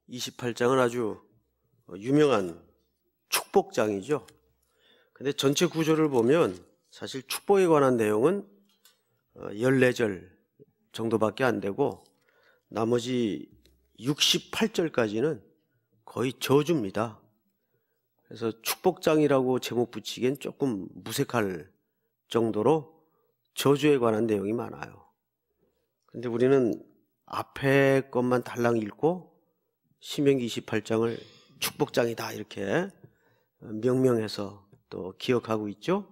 28장은 아주 유명한 축복장이죠. 근데 전체 구조를 보면 사실 축복에 관한 내용은 14절 정도밖에 안 되고 나머지 68절까지는 거의 저주입니다. 그래서 축복장이라고 제목 붙이기엔 조금 무색할 정도로 저주에 관한 내용이 많아요. 근데 우리는 앞에 것만 달랑 읽고 신명기 28장을 축복장이다 이렇게 명명해서 또 기억하고 있죠.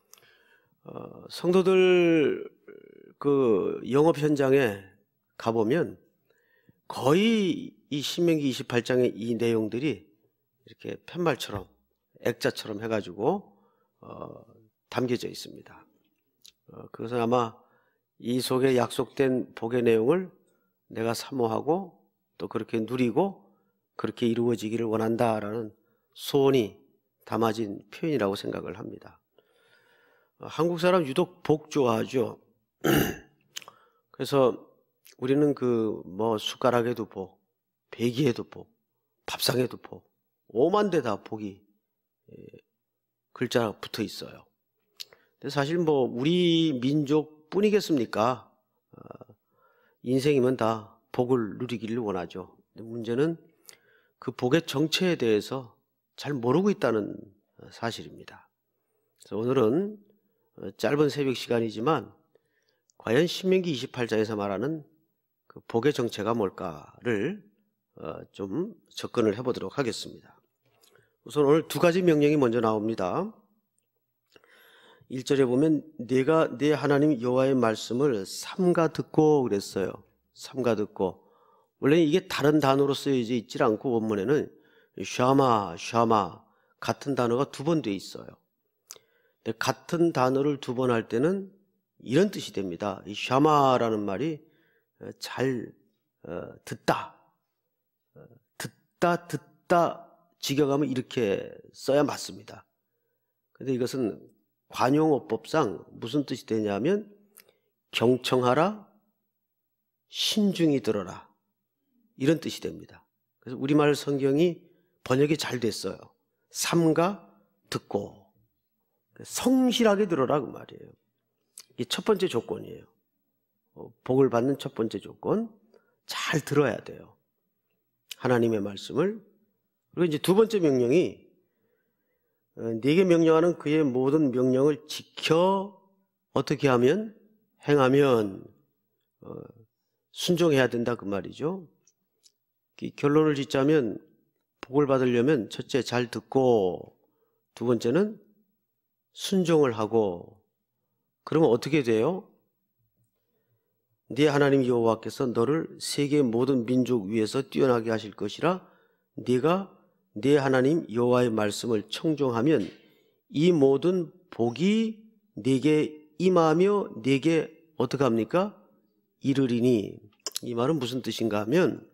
성도들 그 영업 현장에 가보면 거의 이 신명기 28장의 이 내용들이 이렇게 팻말처럼 액자처럼 해가지고 담겨져 있습니다. 그것은 아마 이 속에 약속된 복의 내용을 내가 사모하고 또 그렇게 누리고 그렇게 이루어지기를 원한다라는 소원이 담아진 표현이라고 생각을 합니다. 한국 사람 유독 복 좋아하죠. 그래서 우리는 숟가락에도 복, 배기에도 복, 밥상에도 복, 오만 대 다 복이 글자 붙어 있어요. 근데 사실 우리 민족 뿐이겠습니까? 인생이면 다 복을 누리기를 원하죠. 근데 문제는 그 복의 정체에 대해서 잘 모르고 있다는 사실입니다. 그래서 오늘은 짧은 새벽 시간이지만 과연 신명기 28장에서 말하는 그 복의 정체가 뭘까를 좀 접근을 해보도록 하겠습니다. 우선 오늘 두 가지 명령이 먼저 나옵니다. 1절에 보면 내가 내 하나님 여호와의 말씀을 삼가 듣고 그랬어요. 삼가 듣고. 원래 이게 다른 단어로 쓰여져 있지 않고 원문에는 샤마 같은 단어가 두 번 돼 있어요. 근데 같은 단어를 두 번 할 때는 이런 뜻이 됩니다. 이 샤마라는 말이 잘 듣다 직역하면 이렇게 써야 맞습니다. 근데 이것은 관용어법상 무슨 뜻이 되냐면 경청하라, 신중히 들어라 이런 뜻이 됩니다. 그래서 우리말 성경이 번역이 잘 됐어요. 삼가 듣고 성실하게 들어라 그 말이에요. 이게 첫 번째 조건이에요. 복을 받는 첫 번째 조건, 잘 들어야 돼요. 하나님의 말씀을. 그리고 이제 두 번째 명령이 네게 명령하는 그의 모든 명령을 지켜 어떻게 하면 행하면 순종해야 된다 그 말이죠. 결론을 짓자면 복을 받으려면 첫째 잘 듣고 두 번째는 순종을 하고 그러면 어떻게 돼요? 네 하나님 여호와께서 너를 세계 모든 민족 위에서 뛰어나게 하실 것이라 네가 네 하나님 여호와의 말씀을 청종하면 이 모든 복이 네게 임하며 네게 어떻게 합니까? 이르리니. 이 말은 무슨 뜻인가 하면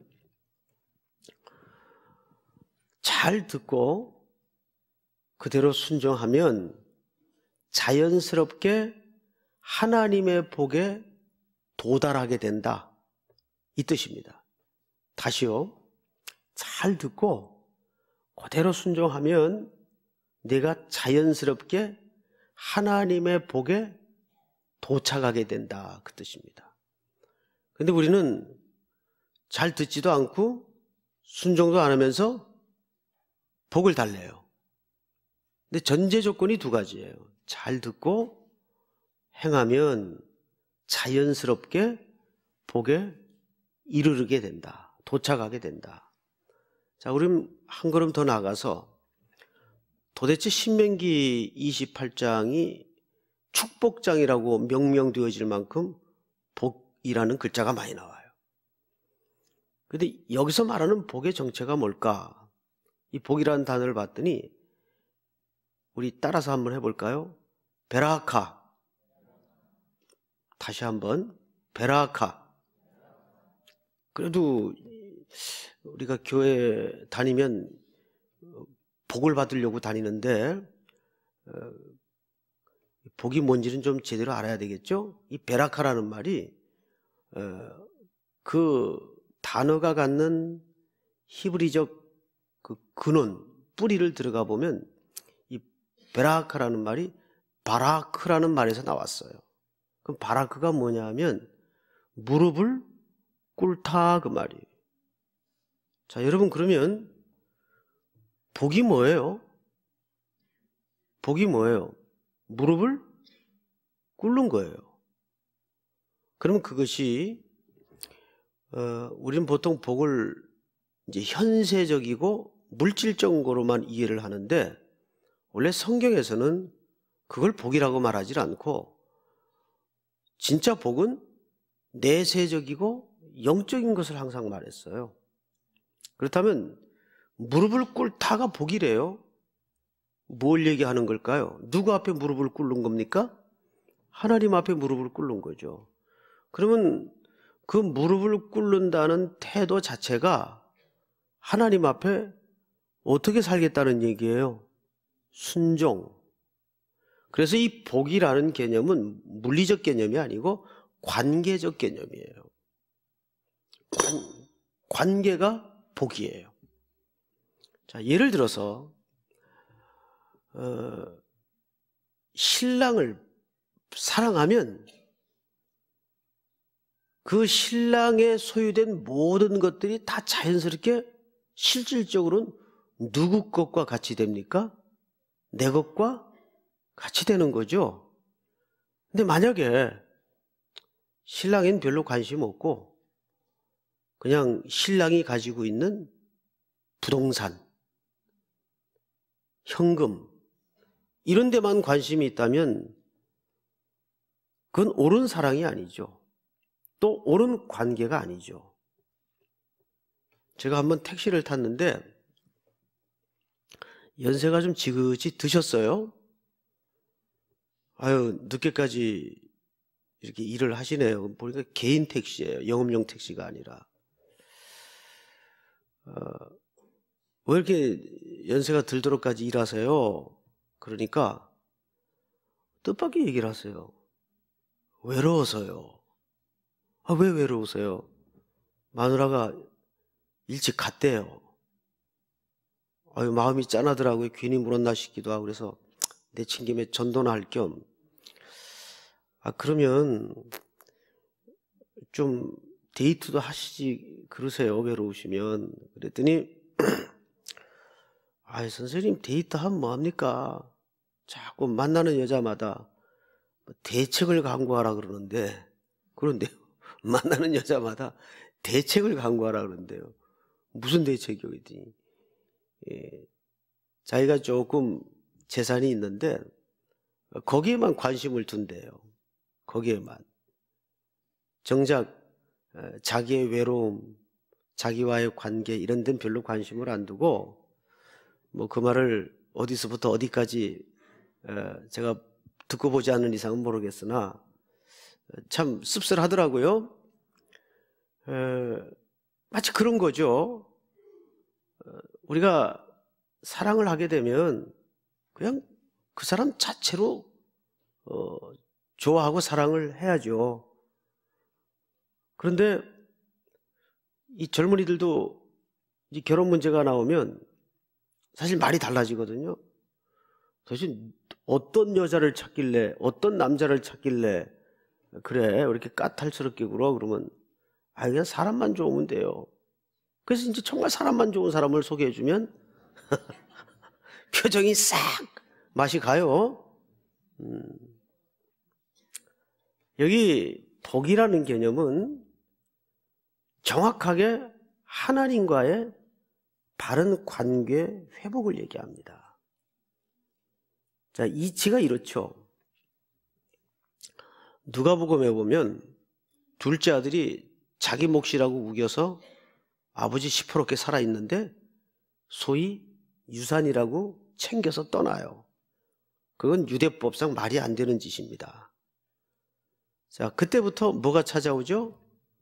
잘 듣고 그대로 순종하면 자연스럽게 하나님의 복에 도달하게 된다 이 뜻입니다. 다시요. 잘 듣고 그대로 순종하면 내가 자연스럽게 하나님의 복에 도착하게 된다 그 뜻입니다. 그런데 우리는 잘 듣지도 않고 순종도 안 하면서 복을 달래요. 근데 전제 조건이 두 가지예요. 잘 듣고 행하면 자연스럽게 복에 이르게 된다. 도착하게 된다. 자, 우리는 한 걸음 더 나가서 도대체 신명기 28장이 축복장이라고 명명되어질 만큼 복이라는 글자가 많이 나와요. 그런데 여기서 말하는 복의 정체가 뭘까? 이 복이라는 단어를 봤더니 우리 따라서 한번 해볼까요? 베라카. 다시 한번 베라카. 그래도 우리가 교회 다니면 복을 받으려고 다니는데 복이 뭔지는 좀 제대로 알아야 되겠죠? 이 베라카라는 말이 그 단어가 갖는 히브리적 그 근원, 뿌리를 들어가 보면 이 베라카라는 말이 바라크라는 말에서 나왔어요. 그럼 바라크가 뭐냐 하면 무릎을 꿇다 그 말이에요. 자, 여러분 그러면 복이 뭐예요? 복이 뭐예요? 무릎을 꿇는 거예요. 그러면 그것이 우리는 보통 복을 이제 현세적이고 물질적으로만 이해를 하는데 원래 성경에서는 그걸 복이라고 말하지 않고 진짜 복은 내세적이고 영적인 것을 항상 말했어요. 그렇다면 무릎을 꿇다가 복이래요. 뭘 얘기하는 걸까요? 누구 앞에 무릎을 꿇는 겁니까? 하나님 앞에 무릎을 꿇는 거죠. 그러면 그 무릎을 꿇는다는 태도 자체가 하나님 앞에 어떻게 살겠다는 얘기예요? 순종. 그래서 이 복이라는 개념은 물리적 개념이 아니고 관계적 개념이에요. 관계가 복이에요. 자, 예를 들어서 신랑을 사랑하면 그 신랑에 소유된 모든 것들이 다 자연스럽게 실질적으로는 누구 것과 같이 됩니까? 내 것과 같이 되는 거죠. 근데 만약에 신랑엔 별로 관심 없고 그냥 신랑이 가지고 있는 부동산, 현금 이런 데만 관심이 있다면 그건 옳은 사랑이 아니죠. 또 옳은 관계가 아니죠. 제가 한번 택시를 탔는데 연세가 좀 지긋이 드셨어요. 아유, 늦게까지 이렇게 일을 하시네요. 보니까 개인 택시예요. 영업용 택시가 아니라. 왜 이렇게 연세가 들도록까지 일하세요? 그러니까 뜻밖의 얘기를 하세요. 외로워서요. 아, 왜 외로우세요? 마누라가 일찍 갔대요. 아유, 마음이 짠하더라고요. 괜히 물었나 싶기도 하고 그래서 내친 김에 전도나 할 겸 그러면 좀 데이트도 하시지 그러세요. 외로우시면. 그랬더니 선생님 데이트하면 뭐합니까? 자꾸 만나는 여자마다 대책을 강구하라 그러는데 그런데요. 만나는 여자마다 대책을 강구하라 그러는데요. 무슨 대책이요? 그랬더니 자기가 조금 재산이 있는데 거기에만 관심을 둔대요. 거기에만. 정작 자기의 외로움, 자기와의 관계 이런 데는 별로 관심을 안 두고 뭐 그 말을 어디서부터 어디까지 제가 듣고 보지 않는 이상은 모르겠으나 참 씁쓸하더라고요. 마치 그런 거죠. 우리가 사랑을 하게 되면 그냥 그 사람 자체로 좋아하고 사랑을 해야죠. 그런데 이 젊은이들도 이 결혼 문제가 나오면 사실 말이 달라지거든요. 사실 어떤 여자를 찾길래 어떤 남자를 찾길래 그래 왜 이렇게 까탈스럽게 굴어? 그러면 그냥 사람만 좋으면 돼요. 그래서 이제 정말 사람만 좋은 사람을 소개해주면 표정이 싹 맛이 가요. 여기 복이라는 개념은 정확하게 하나님과의 바른 관계 회복을 얘기합니다. 자, 이치가 이렇죠. 누가복음에 보면 둘째 아들이 자기 몫이라고 우겨서 아버지 시퍼렇게 살아있는데 소위 유산이라고 챙겨서 떠나요. 그건 유대법상 말이 안 되는 짓입니다. 자, 그때부터 뭐가 찾아오죠?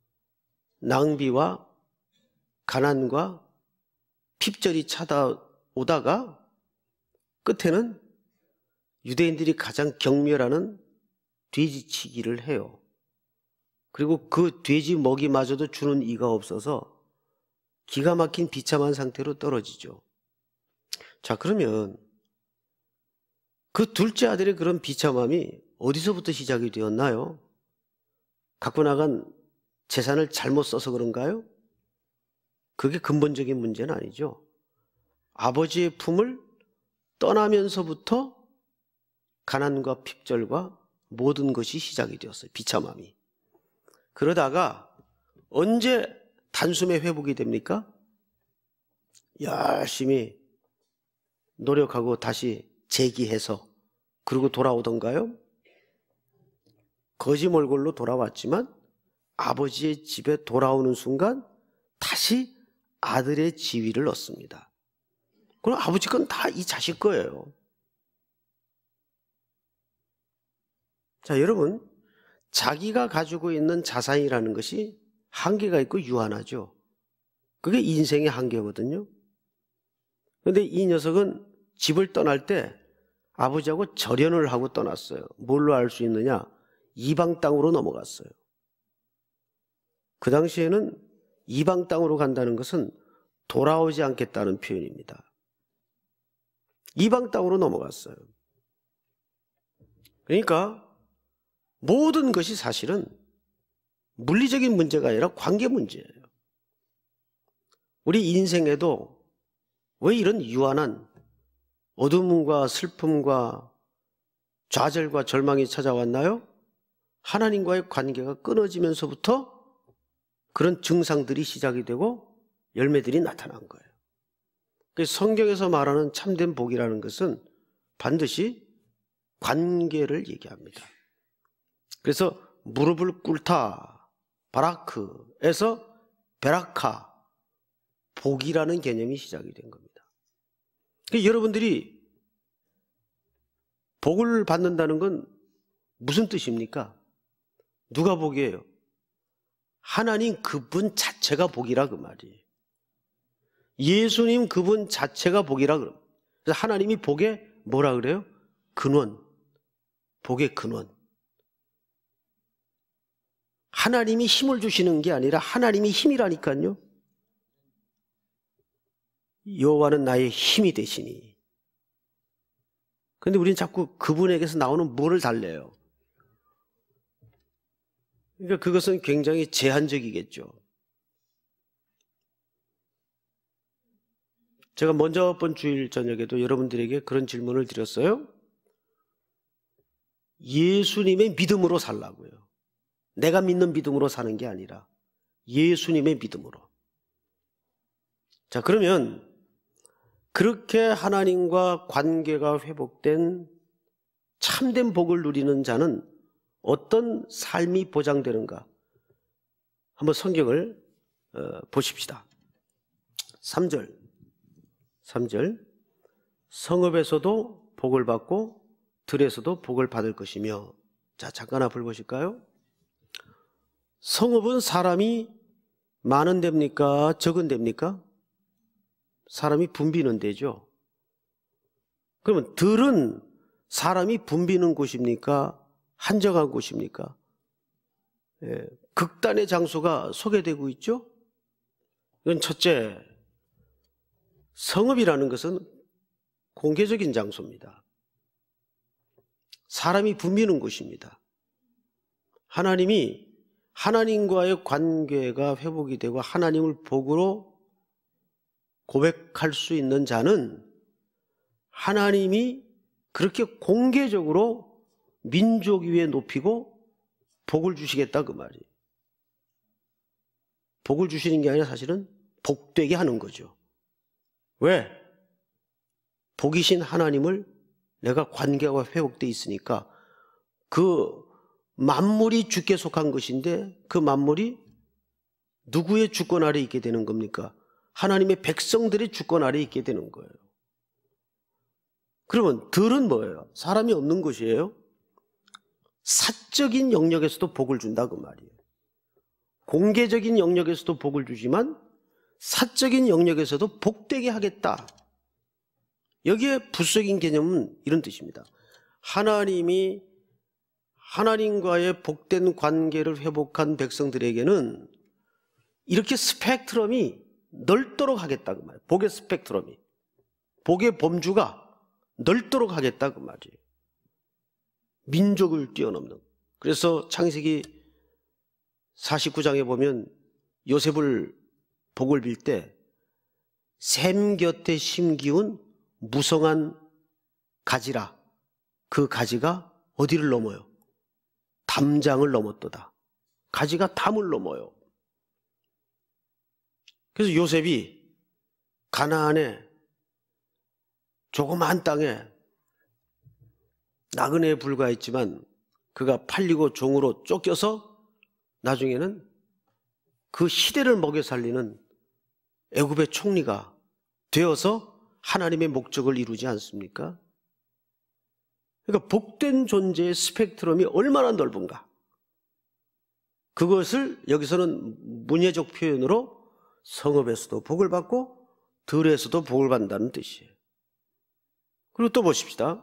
낭비와 가난과 핍절이 찾아오다가 끝에는 유대인들이 가장 경멸하는 돼지치기를 해요. 그리고 그 돼지 먹이마저도 주는 이가 없어서 기가 막힌 비참한 상태로 떨어지죠. 자, 그러면 그 둘째 아들의 그런 비참함이 어디서부터 시작이 되었나요? 갖고 나간 재산을 잘못 써서 그런가요? 그게 근본적인 문제는 아니죠. 아버지의 품을 떠나면서부터 가난과 핍절과 모든 것이 시작이 되었어요. 비참함이. 그러다가 언제 단숨에 회복이 됩니까? 열심히 노력하고 다시 재기해서 그리고 돌아오던가요? 거지몰골로 돌아왔지만 아버지의 집에 돌아오는 순간 다시 아들의 지위를 얻습니다. 그럼 아버지 건 다 이 자식 거예요. 자, 여러분, 자기가 가지고 있는 자산이라는 것이 한계가 있고 유한하죠. 그게 인생의 한계거든요. 그런데 이 녀석은 집을 떠날 때 아버지하고 절연을 하고 떠났어요. 뭘로 알 수 있느냐? 이방 땅으로 넘어갔어요. 그 당시에는 이방 땅으로 간다는 것은 돌아오지 않겠다는 표현입니다. 이방 땅으로 넘어갔어요. 그러니까 모든 것이 사실은 물리적인 문제가 아니라 관계 문제예요. 우리 인생에도 왜 이런 유한한 어둠과 슬픔과 좌절과 절망이 찾아왔나요? 하나님과의 관계가 끊어지면서부터 그런 증상들이 시작이 되고 열매들이 나타난 거예요. 그래서 성경에서 말하는 참된 복이라는 것은 반드시 관계를 얘기합니다. 그래서 무릎을 꿇다, 바라크에서 베라카, 복이라는 개념이 시작이 된 겁니다. 그러니까 여러분들이 복을 받는다는 건 무슨 뜻입니까? 누가 복이에요? 하나님 그분 자체가 복이라 그 말이에요. 예수님 그분 자체가 복이라 그래요. 그래서 하나님이 복의 뭐라 그래요? 근원. 복의 근원. 하나님이 힘을 주시는 게 아니라 하나님이 힘이라니까요. 여호와는 나의 힘이 되시니. 그런데 우리는 자꾸 그분에게서 나오는 뭐를 달래요? 그러니까 그것은 굉장히 제한적이겠죠. 제가 먼저 번 주일 저녁에도 여러분들에게 그런 질문을 드렸어요. 예수님의 믿음으로 살라고요. 내가 믿는 믿음으로 사는 게 아니라 예수님의 믿음으로. 자, 그러면 그렇게 하나님과 관계가 회복된 참된 복을 누리는 자는 어떤 삶이 보장되는가? 한번 성경을 보십시다. 3절. 성읍에서도 복을 받고 들에서도 복을 받을 것이며. 자, 잠깐 앞을 보실까요? 성읍은 사람이 많은 데입니까? 적은 데입니까? 사람이 붐비는 데죠. 그러면 들은 사람이 붐비는 곳입니까? 한적한 곳입니까? 극단의 장소가 소개되고 있죠. 이건 첫째, 성읍이라는 것은 공개적인 장소입니다. 사람이 붐비는 곳입니다. 하나님이 하나님과의 관계가 회복이 되고 하나님을 복으로 고백할 수 있는 자는 하나님이 그렇게 공개적으로 민족 위에 높이고 복을 주시겠다 그 말이에요. 복을 주시는 게 아니라 사실은 복되게 하는 거죠. 왜? 복이신 하나님을 내가 관계가 회복되어 있으니까 그 만물이 주께 속한 것인데 그 만물이 누구의 주권 아래 있게 되는 겁니까? 하나님의 백성들의 주권 아래 있게 되는 거예요. 그러면 들은 뭐예요? 사람이 없는 것이에요. 사적인 영역에서도 복을 준다 그 말이에요. 공개적인 영역에서도 복을 주지만 사적인 영역에서도 복되게 하겠다. 여기에 부수적인 개념은 이런 뜻입니다. 하나님이 하나님과의 복된 관계를 회복한 백성들에게는 이렇게 스펙트럼이 넓도록 하겠다 그 말이에요. 복의 스펙트럼이. 복의 범주가 넓도록 하겠다 그 말이에요. 민족을 뛰어넘는. 그래서 창세기 49장에 보면 요셉을 복을 빌 때 샘 곁에 심기운 무성한 가지라. 그 가지가 어디를 넘어요? 담장을 넘었도다. 가지가 담을 넘어요. 그래서 요셉이 가나안에 조그마한 땅에 나그네에 불과했지만 그가 팔리고 종으로 쫓겨서 나중에는 그 시대를 먹여 살리는 애굽의 총리가 되어서 하나님의 목적을 이루지 않습니까? 그러니까 복된 존재의 스펙트럼이 얼마나 넓은가. 그것을 여기서는 문예적 표현으로 성읍에서도 복을 받고 들에서도 복을 받는다는 뜻이에요. 그리고 또 보십시다.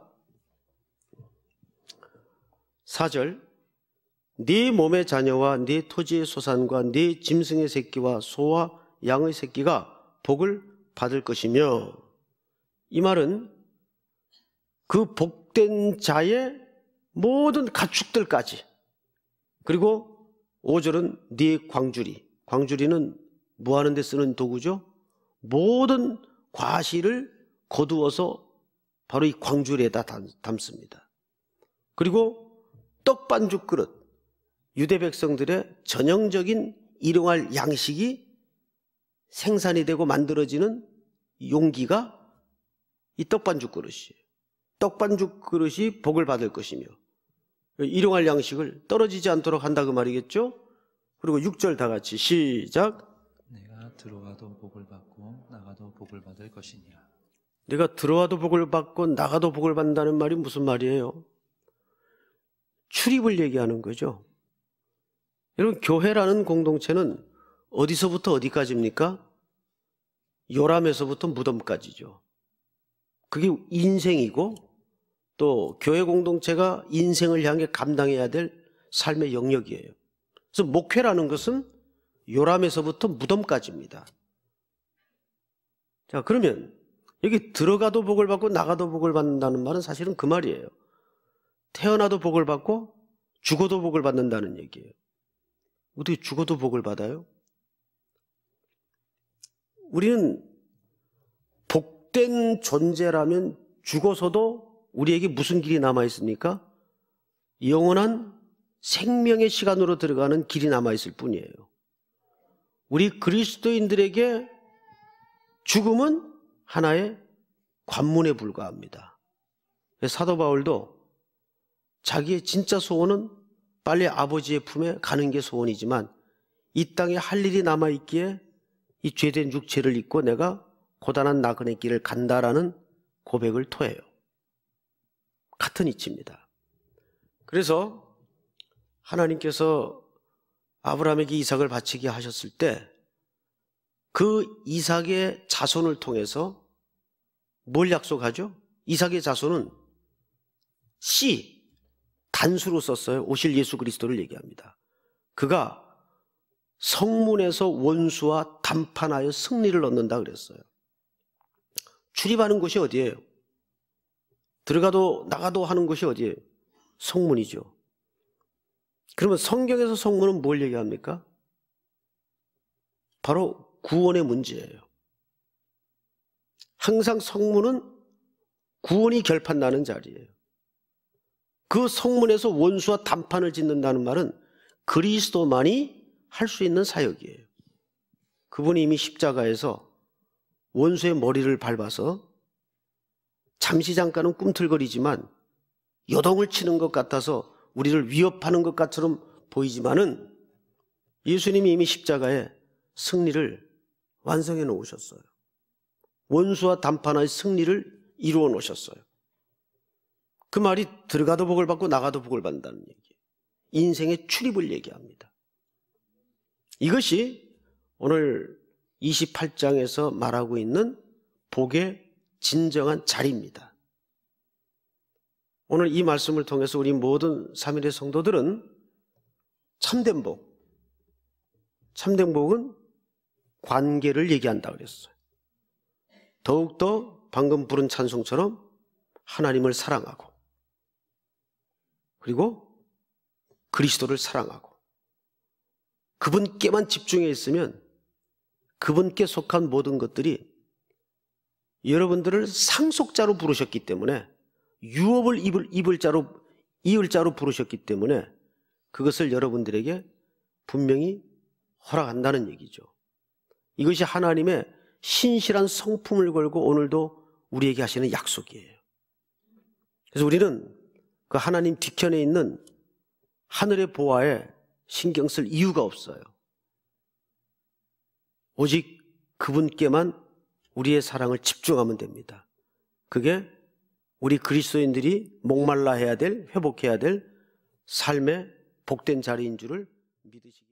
4절, 네 몸의 자녀와 네 토지의 소산과 네 짐승의 새끼와 소와 양의 새끼가 복을 받을 것이며, 이 말은 그 복된 자의 모든 가축들까지, 그리고 5절은 네 광주리, 광주리는 뭐 하는 데 쓰는 도구죠? 모든 과실을 거두어서 바로 이 광주리에다 담습니다. 그리고 떡반죽 그릇, 유대 백성들의 전형적인 일용할 양식이 생산이 되고 만들어지는 용기가 이 떡반죽 그릇이에요. 떡반죽 그릇이 복을 받을 것이며 일용할 양식을 떨어지지 않도록 한다 그 말이겠죠. 그리고 6절 다 같이 시작. 내가 들어와도 복을 받고 나가도 복을 받을 것이니라. 내가 들어와도 복을 받고 나가도 복을 받는다는 말이 무슨 말이에요? 출입을 얘기하는 거죠. 여러분, 교회라는 공동체는 어디서부터 어디까지입니까? 요람에서부터 무덤까지죠. 그게 인생이고 또 교회 공동체가 인생을 향해 감당해야 될 삶의 영역이에요. 그래서 목회라는 것은 요람에서부터 무덤까지입니다. 자, 그러면 여기 들어가도 복을 받고 나가도 복을 받는다는 말은 사실은 그 말이에요. 태어나도 복을 받고 죽어도 복을 받는다는 얘기예요. 어떻게 죽어도 복을 받아요? 우리는 복된 존재라면 죽어서도 우리에게 무슨 길이 남아있습니까? 영원한 생명의 시간으로 들어가는 길이 남아있을 뿐이에요. 우리 그리스도인들에게 죽음은 하나의 관문에 불과합니다. 사도 바울도 자기의 진짜 소원은 빨리 아버지의 품에 가는 게 소원이지만 이 땅에 할 일이 남아있기에 이 죄된 육체를 입고 내가 고단한 나그네 길을 간다라는 고백을 토해요. 같은 이치입니다. 그래서 하나님께서 아브라함에게 이삭을 바치게 하셨을 때 그 이삭의 자손을 통해서 뭘 약속하죠? 이삭의 자손은 씨, 단수로 썼어요. 오실 예수 그리스도를 얘기합니다. 그가 성문에서 원수와 담판하여 승리를 얻는다 그랬어요. 출입하는 곳이 어디예요? 들어가도 나가도 하는 곳이 어디예요? 성문이죠. 그러면 성경에서 성문은 뭘 얘기합니까? 바로 구원의 문제예요. 항상 성문은 구원이 결판나는 자리예요. 그 성문에서 원수와 담판을 짓는다는 말은 그리스도만이 할 수 있는 사역이에요. 그분이 이미 십자가에서 원수의 머리를 밟아서 잠시 잠깐은 꿈틀거리지만 요동을 치는 것 같아서 우리를 위협하는 것 같처럼 보이지만은 예수님이 이미 십자가에 승리를 완성해 놓으셨어요. 원수와 담판의 승리를 이루어 놓으셨어요. 그 말이 들어가도 복을 받고 나가도 복을 받는다는 얘기예요. 인생의 출입을 얘기합니다. 이것이 오늘 28장에서 말하고 있는 복의 진정한 자리입니다. 오늘 이 말씀을 통해서 우리 모든 3일의 성도들은 참된 복, 참된 복은 관계를 얘기한다 그랬어요. 더욱더 방금 부른 찬송처럼 하나님을 사랑하고 그리고 그리스도를 사랑하고 그분께만 집중해 있으면 그분께 속한 모든 것들이 여러분들을 상속자로 부르셨기 때문에 유업을 입을 자로 부르셨기 때문에 그것을 여러분들에게 분명히 허락한다는 얘기죠. 이것이 하나님의 신실한 성품을 걸고 오늘도 우리에게 하시는 약속이에요. 그래서 우리는 그 하나님 뒤편에 있는 하늘의 보화에 신경 쓸 이유가 없어요. 오직 그분께만 우리의 사랑을 집중하면 됩니다. 그게 우리 그리스도인들이 목말라 해야 될, 회복해야 될 삶의 복된 자리인 줄을 믿으시기